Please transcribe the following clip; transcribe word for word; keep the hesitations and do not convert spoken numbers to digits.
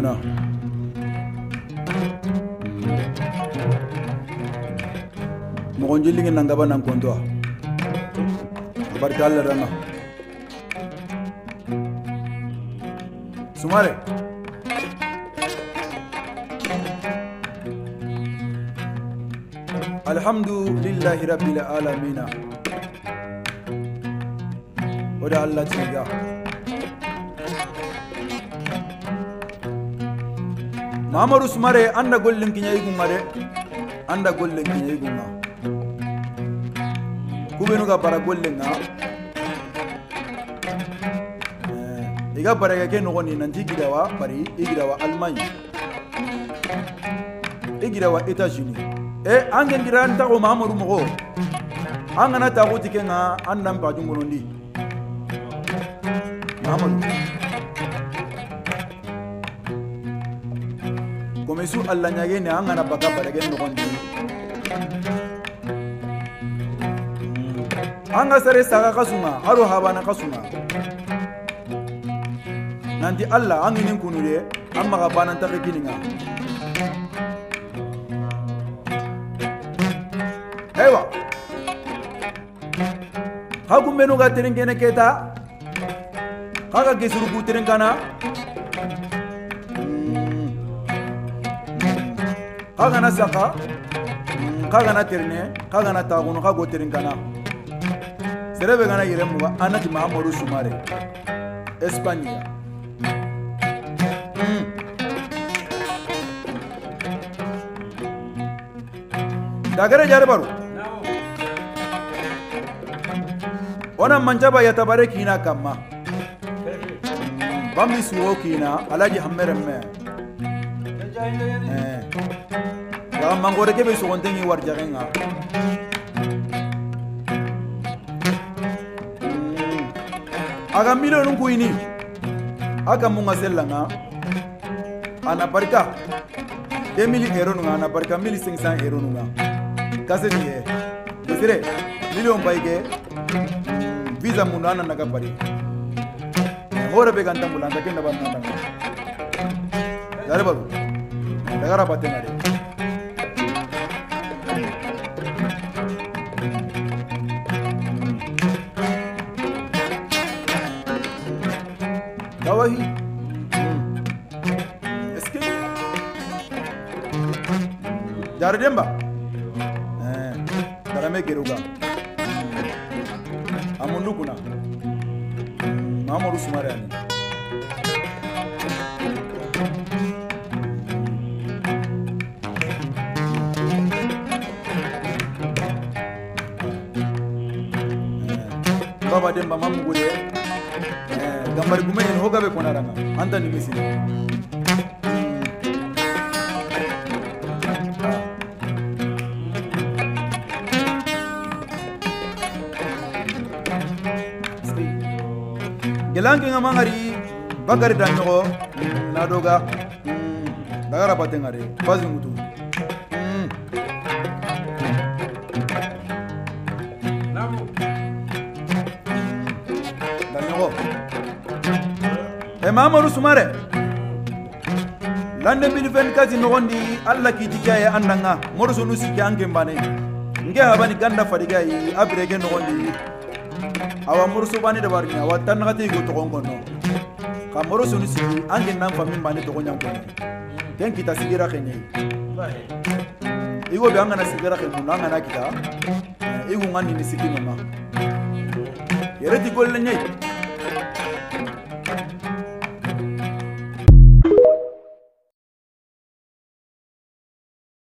kuna mo njilingi nangaba nan konto barka Allah rana Sumare Alhamdulillahi rabbil alamin Oda Allah tiga Mamaru Sumare anda gollin kinya igumare anda gollin kinya iguma Kubenu ga para gollin na Iga para ga ken ngoni nanti gidawa pari igidawa Allemagne igidawa États-Unis e angen giran ta ko Mamaru mo angana ta ko tikenga andam pa jungonondi Mamaru Comme su Allah nyage ne angana baka para gen ngondi anga sare saga kasuma haro habana kasuma nanti Allah anginin kunule amma ga banan ta kininga Ewa Hakum menu ga tirin kene keta Kaga gesuru ku tirin kana Kaga na saka Kaga na tirne Kaga na tagunu kago tirin kana Serebe gana yiremu wa anati Mahamadou Sumare Espanya Dagare jare baru Ona manjaba ya tabare kina kama Bambi suwo kina alaji hammere me Eh Ya mangore kebe so wontengi warjarenga Aga milo nungu ini Aga munga selanga Ana barika deux mille euro nunga ana barika mille cinq cents euro nunga Kase niye Desire million baike Visa munana naga bari Hora be ganta mulanda kenda banna nanga Dare baru Dagara batengare Dawahi Est-ce que Jardemba Eh Darame geruga Amundu kuna Mahamadou Sumare ani Baba demba mamu gude Gambari gume en hoga be konaranga anta ni misi Gelangi ngamangari bagari danyo na doga dagara patengare bazi mutu Mahamadou Sumare Lande mille vingt-quatre nogondi Allah ki tikaye andanga morso nu sikki ange mbane nge habani ganda fadiga yi abirege nogondi awa morso bani da barnya wa tanagati go to gongono ka morso nu sikki ange nan fami mbane to gonyan ko den kita sigira khenye igo be angana sigira khenye nanga na kita igo ngani ni sikki mama yere di golle nyai